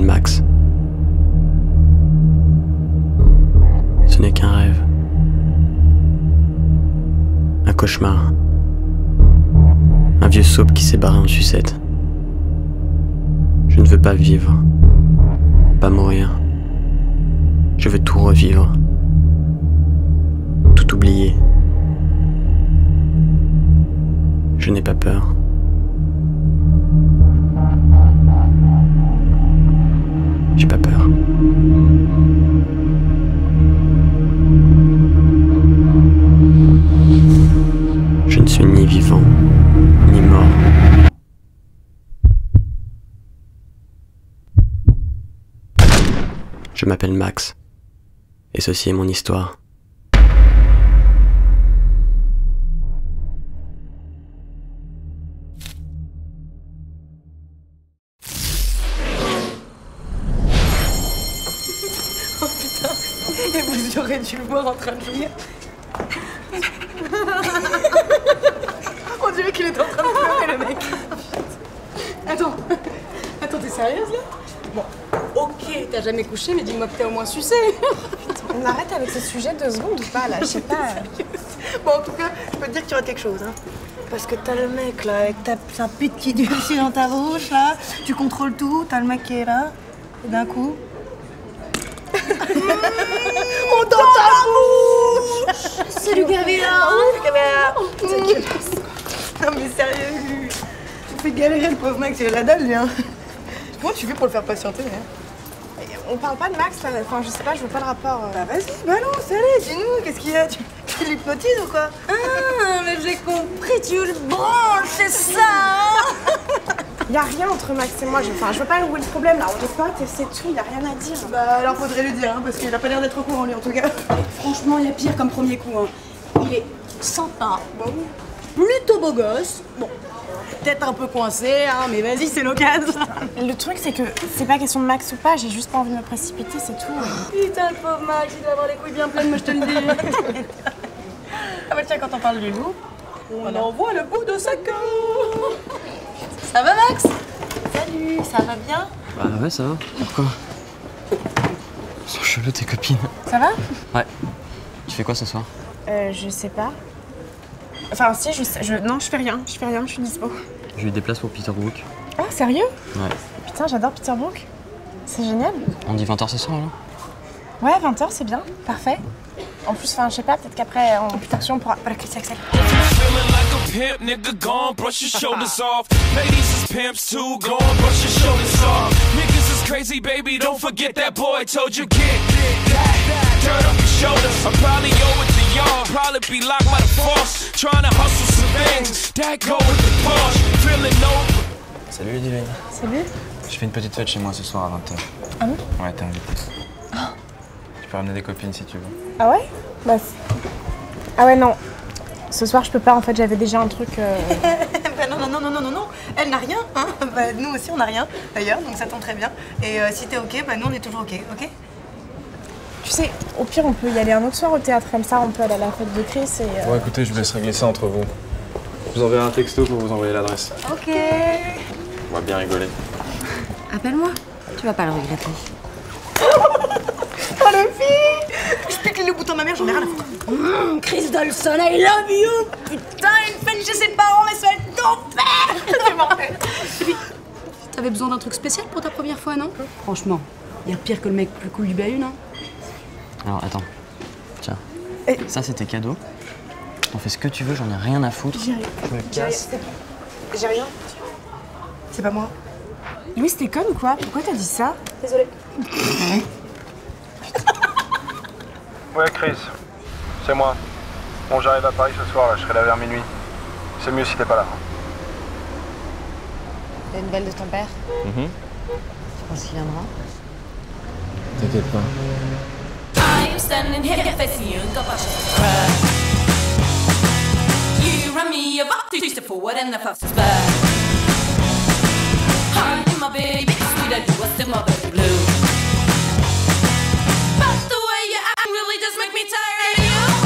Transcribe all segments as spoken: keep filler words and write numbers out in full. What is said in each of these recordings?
Max. Ce n'est qu'un rêve. Un cauchemar. Un vieux soap qui s'est barré en sucette. Je ne veux pas vivre. Pas mourir. Je veux tout revivre. Tout oublier. Je n'ai pas peur. J'ai pas peur. Je ne suis ni vivant, ni mort. Je m'appelle Max, et ceci est mon histoire. Oh putain, et vous aurez dû le voir en train de jouer. On dirait qu'il est en train de pleurer le mec. Attends, attends, t'es sérieuse là? Bon, ok, t'as jamais couché, mais dis-moi que t'as au moins sucé. On arrête avec ce sujet deux secondes ou pas là, je sais pas. Bon, en tout cas, je peux te dire qu'il y aura quelque chose, hein. Parce que t'as le mec là, avec ta, sa pite qui durcit dans ta bouche là, tu contrôles tout, t'as le mec qui est là, et d'un coup. On dans ta bouche! Salut Gabriela! C'est dégueulasse. Non mais sérieux, Lu, tu fais galérer le pauvre mec, c'est la dalle, lui, hein. Comment tu fais pour le faire patienter, hein? On parle pas de Max là, enfin je sais pas, je veux pas le rapport. Euh... Bah vas-y, balance, allez, dis-nous, qu'est-ce qu'il y a? Tu, tu l'hypnotises ou quoi? Ah, mais j'ai compris, tu le branches, c'est ça hein. Y'a rien entre Max et moi, je, enfin je veux pas où est le problème là, on est potes et c'est tout, y'a rien à dire. Bah alors faudrait lui dire, hein, parce qu'il a pas l'air d'être au courant lui en tout cas. Franchement, il y a pire comme premier coup. Hein. Il est sympa, bon, plutôt beau gosse. Bon, peut-être un peu coincé, hein, mais vas-y, c'est l'occasion. Le truc c'est que c'est pas question de Max ou pas, j'ai juste pas envie de me précipiter, c'est tout. Putain, le pauvre Max, il doit avoir les couilles bien pleines, moi je te le dis. Ah bah tiens, quand on parle du loup, on voilà. envoie le bout de sa queue. Ça va Max? Salut, ça va bien? Bah ouais, ça va. Pourquoi? Ils sont chelous tes copines. Ça va? Ouais. Tu fais quoi ce soir? Euh, je sais pas. Enfin si, je sais, je... non je fais rien, je fais rien, je suis dispo. J'ai eu des places pour Peter Brook. Ah sérieux? Ouais. Putain, j'adore Peter Brook. C'est génial. On dit vingt heures ce soir là? Ouais, vingt heures c'est bien, parfait. En plus, enfin, je sais pas, peut-être qu'après, en putation, on pourra... Voilà, Chris Axel. Pimp, nigga, gone, brush your shoulders off. Ladies is pimps too, gone, brush your shoulders off. Niggas is crazy, baby, don't forget that boy told you get that dirt off your shoulders. I probably owe it to y'all, probably be locked by the force. Trying to hustle some things, that go with the Porsche. Feeling no. Salut Dylan. Salut. Je fais une petite fête chez moi ce soir à vingt heures. Ah bon? Ouais, t'es invité. Oh. Tu peux ramener des copines si tu veux. Ah ouais? Bah ah ouais, non. Ce soir, je peux pas, en fait, j'avais déjà un truc... Euh... bah non, non, non, non, non, non, non. Elle n'a rien, hein. Bah nous aussi, on n'a rien, d'ailleurs, donc ça tombe très bien. Et euh, si t'es ok, bah nous, on est toujours ok, ok? Tu sais, au pire, on peut y aller un autre soir au théâtre, comme ça, on peut aller à la fête de Chris et... Euh... Bon, écoutez, je vous laisse régler ça entre vous. Je vous enverrai un texto pour vous envoyer l'adresse. Ok. On va bien rigoler. Appelle-moi, tu vas pas le regretter. Oh le fille! Je pique les boutons de ma mère, j'en ai rien à foutre. Mmh, Chris Dolson, I love you! Putain, une fête chez ses parents, mais ça va être d'enfer! C'est mortel. T'avais besoin d'un truc spécial pour ta première fois, non? Franchement, y a pire que le mec plus cool du bahut, non? Alors attends. Tiens. Et... ça c'est tes cadeaux. On fait ce que tu veux, j'en ai rien à foutre. J'ai rien. Je me casse. J'ai rien. C'est pas moi. Louis, t'es conne ou quoi? Pourquoi t'as dit ça? Désolée. Ouais, Chris, c'est moi. Bon, j'arrive à Paris ce soir, là, je serai là vers minuit. C'est mieux si t'es pas là. T'as une nouvelle de ton père? Mm-hmm. Tu penses qu'il viendra? T'inquiète pas. I'm standing here facing you, go push it. You run me about to twist forward and the fast is back. Honey, my baby, sweet as you, what's the my baby blue? But the way you act really does make me tired of you.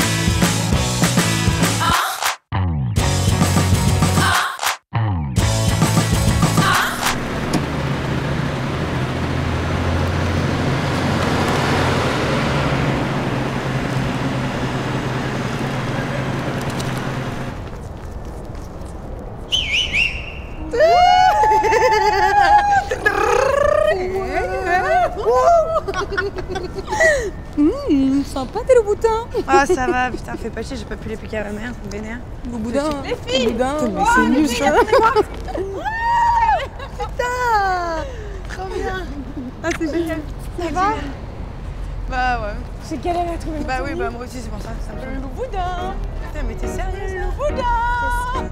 Ah, ah, ah. sympa, t'es le boutin. Ah, ça va, putain, fais pas chier, j'ai pas pu les piquer à ma mère, vénère. Le boudin. Les filles. Le boudin. Mais c'est nul, ça. Putain. Trop bien. Ah, c'est génial. Ça va? Bah ouais. J'ai galéré à trouver. Bah oui, bah moi aussi, c'est pour ça. ça me... Le boudin. Putain, mais t'es sérieuse? Le boudin.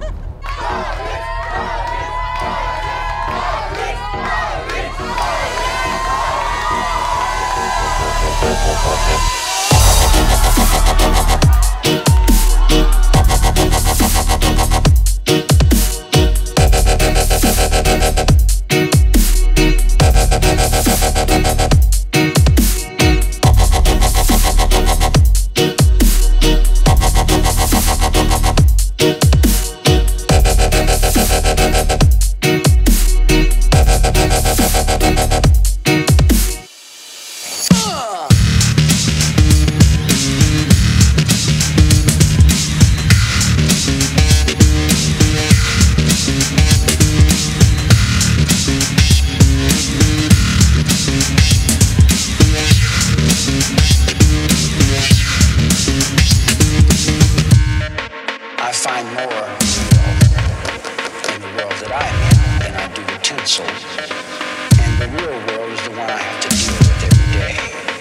I find more in the world that I'm in than I do the tinsel. And the real world is the one I have to deal with every day.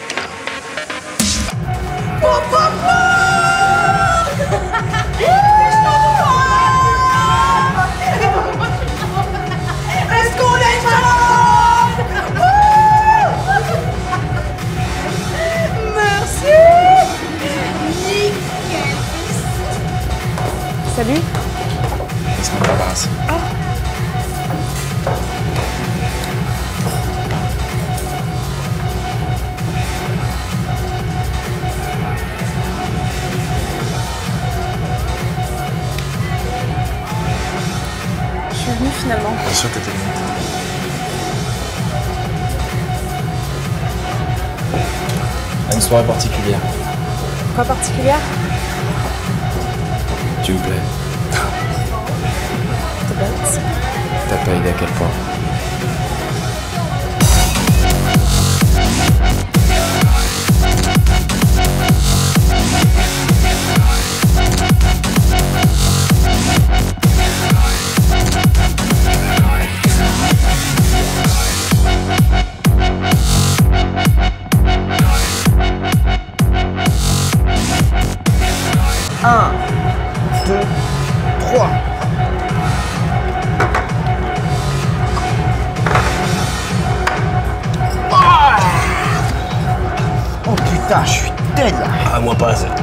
Est-ce qu'on est malade? Merci. Salut. Laisse-moi me débarrasser. Je suis venue finalement. Bien sûr que t'étais venu. À une soirée particulière. Quoi particulière? Tu me plais. T'es bête. T'as pas idée à quel point. Un, deux, trois. Oh putain, je suis dead là. Ah, moi pas assez.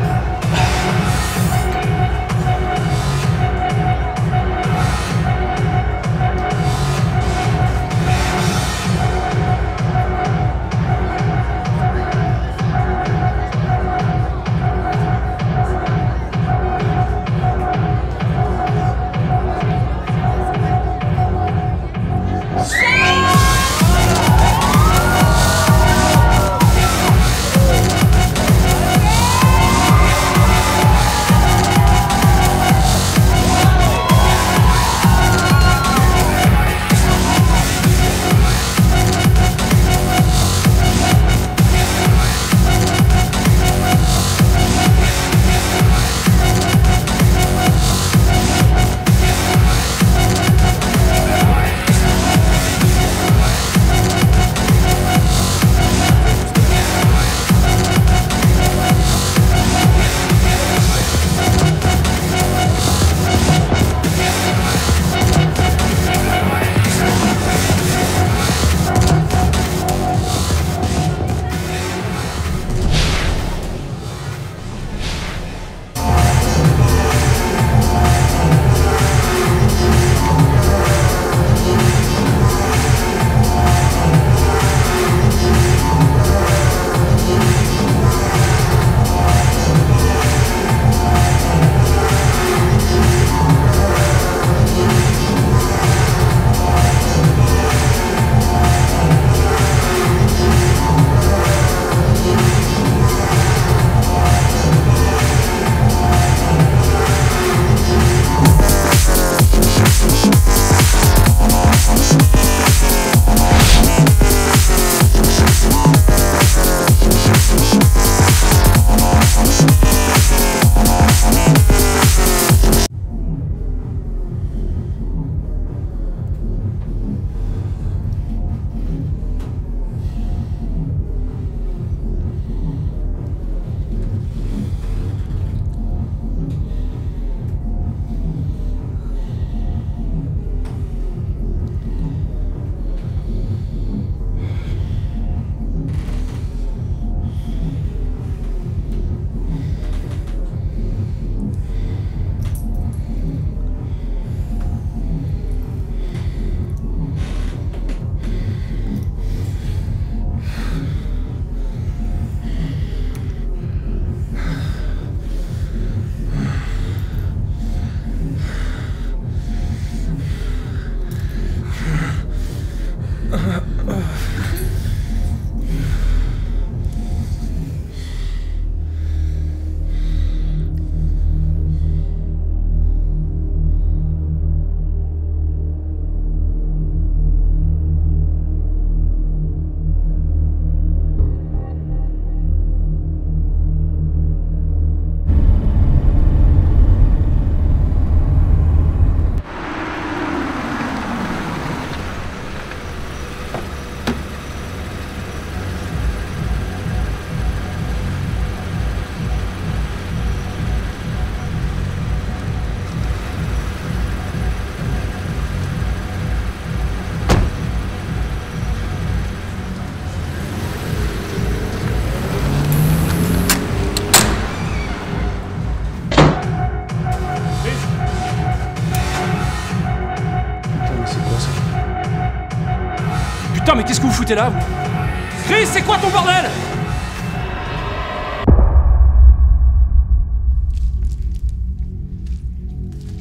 Putain, mais qu'est-ce que vous foutez là, vous? Chris, c'est quoi ton bordel?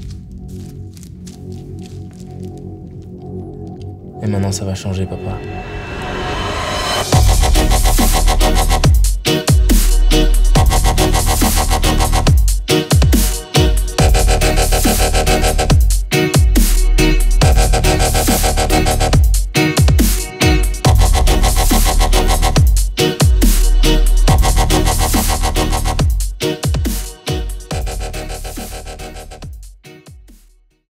Et maintenant ça va changer, papa.